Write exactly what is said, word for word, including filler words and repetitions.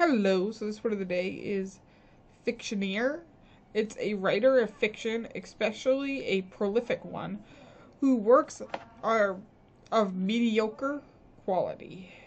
Hello, so this word of the day is fictioneer. It's a writer of fiction, especially a prolific one, who works are of mediocre quality.